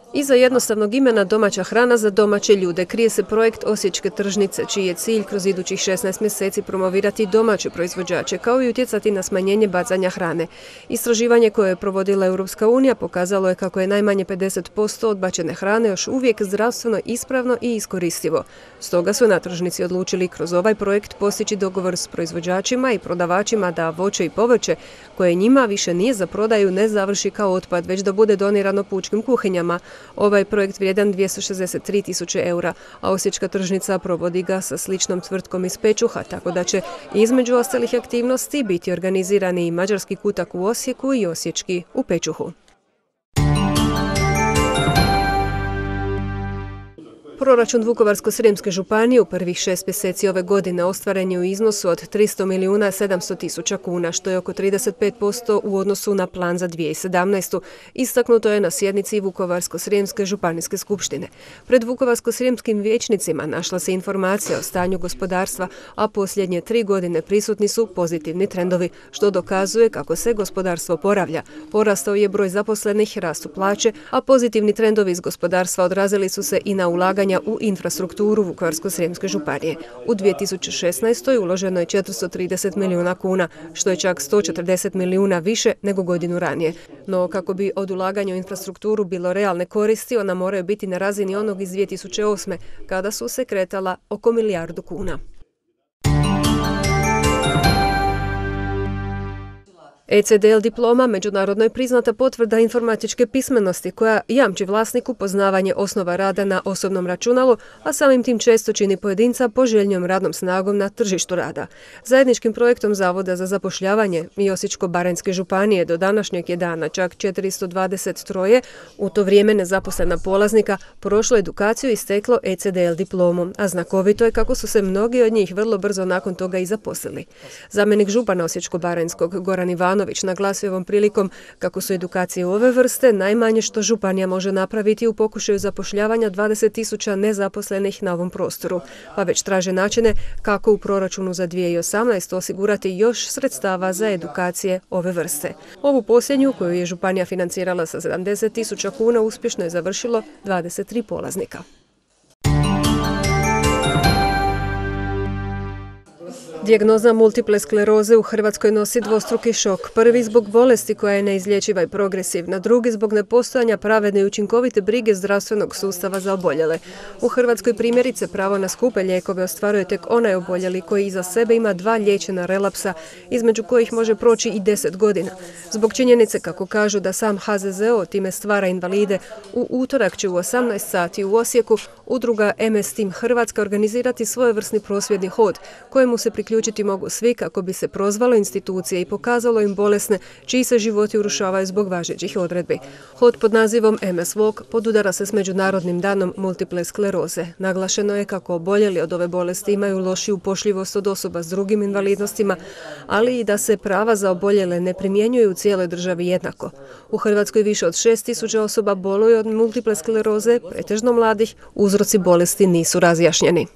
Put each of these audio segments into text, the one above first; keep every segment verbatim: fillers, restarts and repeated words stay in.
Iza jednostavnog imena domaća hrana za domaće ljude krije se projekt Osječke tržnice, čiji je cilj kroz idućih šesnaest mjeseci promovirati domaće proizvođače, kao i utjecati na smanjenje bacanja hrane. Istraživanje koje je provodila Europska unija pokazalo je kako je najmanje pedeset posto odbačene hrane još uvijek zdravstveno ispravno i iskoristivo. Stoga su na tržnici odlučili kroz ovaj projekt postići dogovor s proizvođačima i prodavačima da voće i povrće, koje njima više nije za prodaju, ne završi kao otpad, već da bude donirano pučkim kuhinjama. Ovaj projekt vrijedan dvjesto šezdeset tri tisuće eura, a Osječka tržnica provodi ga sa sličnom tvrtkom iz Pečuha, tako da će između ostalih aktivnosti biti organizirani i mađarski kutak u Osijeku i osječki u Pečuhu. Proračun Vukovarsko-srijemske županije u prvih šest mjeseci ove godine ostvaren je u iznosu od tristo milijuna sedamsto tisuća kuna, što je oko trideset pet posto u odnosu na plan za dvije tisuće sedamnaestu. Istaknuto je na sjednici Vukovarsko-srijemske županijske skupštine. Pred vukovarsko-srijemskim vijećnicima našla se informacija o stanju gospodarstva, a posljednje tri godine prisutni su pozitivni trendovi, što dokazuje kako se gospodarstvo oporavlja. Porastao je broj zaposlenih, rastu plaće, a pozitivni trendovi iz gospodarstva odrazili su se i na ulaganje u infrastrukturu Vukovarsko-srijemske županije. U dvije tisuće šesnaestoj uloženo je četiristo trideset milijuna kuna, što je čak sto četrdeset milijuna više nego godinu ranije. No, kako bi od ulaganja u infrastrukturu bilo realne koristi, ona moraju biti na razini onog iz dvije tisuće osme, kada su se kretala oko milijardu kuna. E C D L diploma međunarodno je priznata potvrda informatičke pismenosti koja jamči vlasniku poznavanje osnova rada na osobnom računalu, a samim tim često čini pojedinca poželjnijom radnom snagom na tržištu rada. Zajedničkim projektom Zavoda za zapošljavanje i Osječko-baranjske županije do današnjeg je dana čak četiristo dvadeset tri, u to vrijeme nezaposlena polaznika, prošlo edukaciju i steklo E C D L diplomu, a znakovito je kako su se mnogi od njih vrlo brzo nakon toga i zaposlili. Zamjenik župana Osječko-baranjskog Goran Ivanović naglasio ovom prilikom kako su edukacije ove vrste najmanje što županija može napraviti u pokušaju zapošljavanja dvadeset tisuća nezaposlenih na ovom prostoru, pa već traže načine kako u proračunu za dvije tisuće osamnaestu osigurati još sredstava za edukacije ove vrste. Ovu posljednju, koju je županija financirala sa sedamdeset tisuća kuna, uspješno je završilo dvadeset tri polaznika. Dijagnoza multiple skleroze u Hrvatskoj nosi dvostruki šok. Prvi zbog bolesti koja je neizlječiva i progresivna, drugi zbog nepostojanja pravedne i učinkovite brige zdravstvenog sustava za oboljele. U Hrvatskoj primjerice pravo na skupe lijekove ostvaruje tek onaj oboljeli koji iza sebe ima dva liječena relapsa, između kojih može proći i deset godina. Zbog činjenice, kako kažu, da sam H Z Z O time stvara invalide, u utorak će u osamnaest sati u Osijeku udruga M S Team Hrvatska organizirati svojevrsni prosvjedni hod, kojemu se priključiti mogu svi kako bi se prozvalo institucije i pokazalo im bolesne čiji se životi urušavaju zbog važećih odredbi. Hod pod nazivom M S Walk podudara se s Međunarodnim danom multiple skleroze. Naglašeno je kako oboljeli od ove bolesti imaju lošiju upošljivost od osoba s drugim invalidnostima, ali i da se prava za oboljele ne primjenjuju u cijeloj državi jednako. U Hrvatskoj više od šest tisuća osoba boluje od multiple skleroze, pretežno mladih, uzroci bolesti nisu razjašnjeni.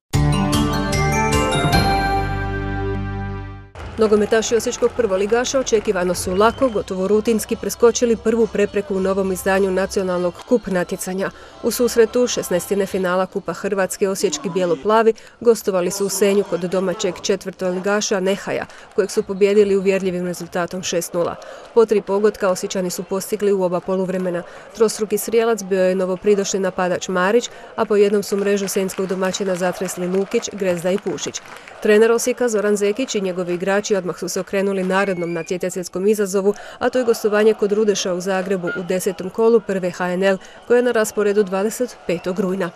Nogometaši osječkog prvoligaša očekivano su lako, gotovo rutinski preskočili prvu prepreku u novom izdanju nacionalnog kup natjecanja. U susretu šesnaestine finala Kupa Hrvatske osječki bijelo-plavi gostovali su u Senju kod domaćeg četvrtoligaša Nehaja, kojeg su pobijedili uvjerljivim rezultatom šest nula. Po tri pogotka Osječani su postigli u oba poluvremena. Trostruki strijelac bio je novopridošli napadač Marić, a po jednom su mrežu senjskog domaćina zatresli Lukić, Grezda i Pušić. Trener Osijeka Zoran Zekić i njegovi igrači odmah su se okrenuli narednom natjecateljskom izazovu, a to je gostovanje kod Rudeša u Zagrebu u desetom kolu prve H N L, koje je na rasporedu dvadeset petog rujna.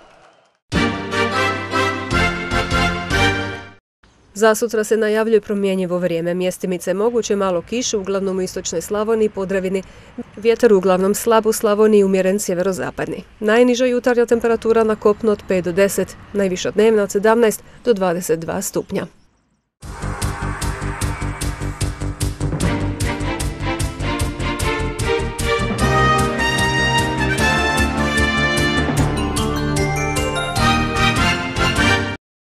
Zasutra se najavljuje promjenjivo vrijeme. Mjestimice moguće malo kiše, uglavnom u istočnoj Slavoniji i Podravini. Vjetar uglavnom slab u Slavoniji i umjeren sjeverozapadni. Najniža jutarnja temperatura na kopnu od pet do deset, najviša dnevna od sedamnaest do dvadeset dva stupnja.